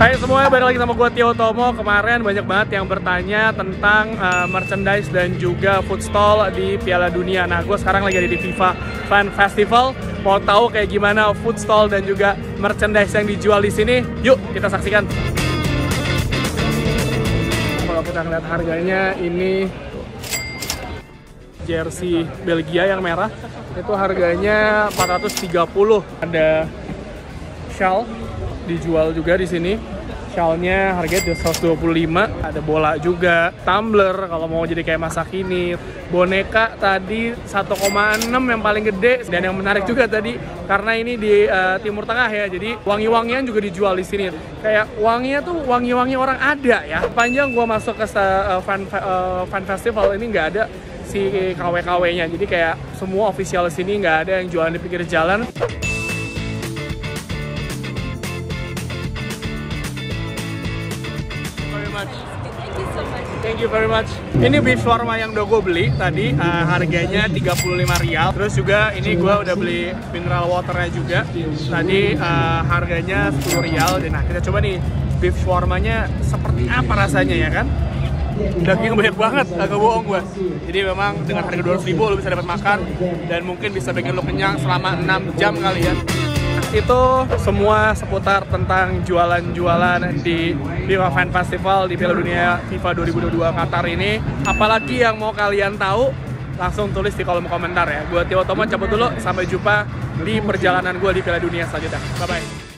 Hai semuanya, balik lagi sama gue Tio Tomo. Kemarin banyak banget yang bertanya tentang merchandise dan juga food stall di Piala Dunia. Nah, gue sekarang lagi ada di FIFA Fan Festival. Mau tahu kayak gimana food stall dan juga merchandise yang dijual di sini? Yuk kita saksikan. Kalau kita ngeliat harganya, ini jersey Belgia yang merah itu harganya 430. Ada shawl dijual juga di sini. Shawlnya harganya 125. Ada bola juga, tumbler kalau mau jadi kayak masa kini. Boneka tadi 1,6 yang paling gede. Dan yang menarik juga tadi karena ini di Timur Tengah ya. Jadi wangi-wangian juga dijual di sini. Kayak wanginya tuh wangi-wangi orang ada ya. Panjang gua masuk ke fan festival ini nggak ada si KW-KW-nya. Jadi kayak semua official sini nggak ada yang jualan di pinggir jalan. Thank you very much. Ini beef shawarma yang udah gue beli tadi, harganya 35 rial. Terus juga ini gue udah beli mineral waternya juga. Tadi harganya 10 rial. Dan nah, kita coba nih beef shawarmanya seperti apa rasanya ya kan? Dagingnya banyak banget, agak bohong gue. Jadi memang dengan harga 200.000 lo bisa dapat makan dan mungkin bisa bikin lo kenyang selama 6 jam kali ya. Itu semua seputar tentang jualan-jualan di FIFA Fan Festival di Piala Dunia FIFA 2022 Qatar ini. Apalagi yang mau kalian tahu, langsung tulis di kolom komentar ya. Gue Tio Tomo cabut dulu, sampai jumpa di perjalanan gue di Piala Dunia selanjutnya. Bye-bye.